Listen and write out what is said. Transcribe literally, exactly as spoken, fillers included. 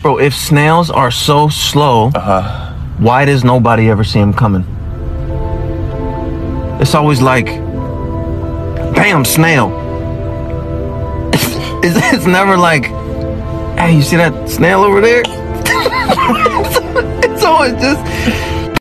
Bro, if snails are so slow, Uh-huh. why does nobody ever see them coming? It's always like, bam, snail. It's, it's never like, hey, you see that snail over there? It's always just